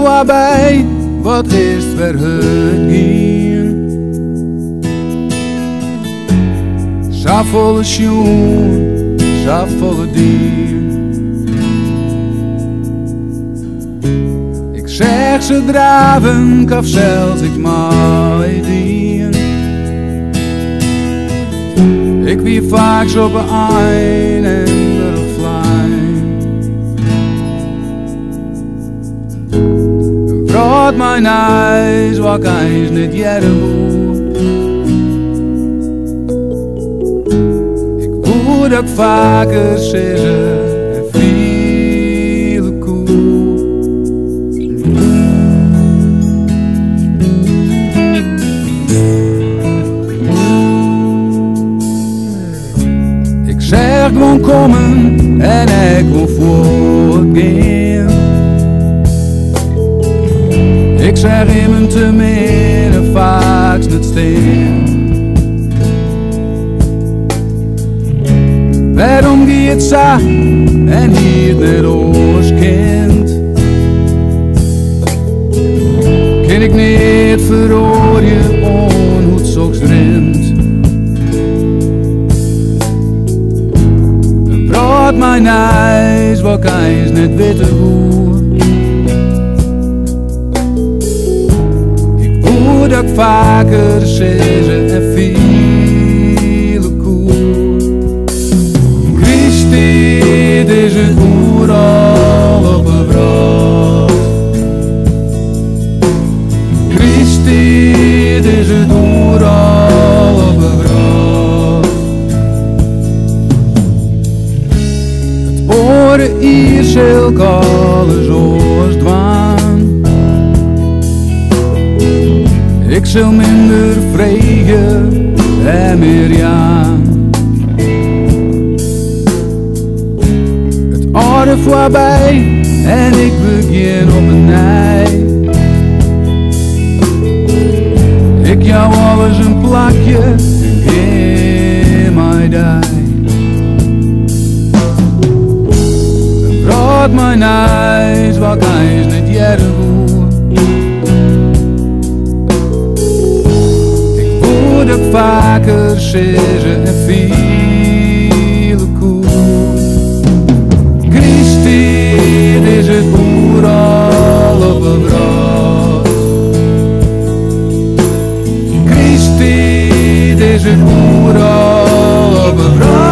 voorbij, wat is het weer het gaan. Zo volle schoen, zo volle dien. Ik zeg ze draven, kaf zelfs ik mij dien. Ik wie vaak zo op een en de vlein. Vraat mijn huis, wat eens niet jaren woe. Ik woed ook vaker zeggen en viele koe. Ik zeg gewoon komen en ik wil voortgaan. Ik zeg iemand te meer en vaak niet steen. Waarom gaat het zo en hier net oors kind? Kan ik niet verrooien on hoe het zoks rent? En praat mijn huis, wat eens net weten hoe. Moet ook vaker zeggen en viele koe. Christi, dit is het boer al op een brood. Christi, dit is het boer al op een brood. Het oren hier zulk alles oors dwaan. Ik zal minder vregen en meer ja. Het oude voorbij en ik begin op een nij. Ik jou alles een plakje en geef mij die. En praat mijn huis wat eens niet jaren woe. Ik vaker zeggen en viele koe. Christi, dit is het boer al op een brood. Christi, dit is het boer al op een brood.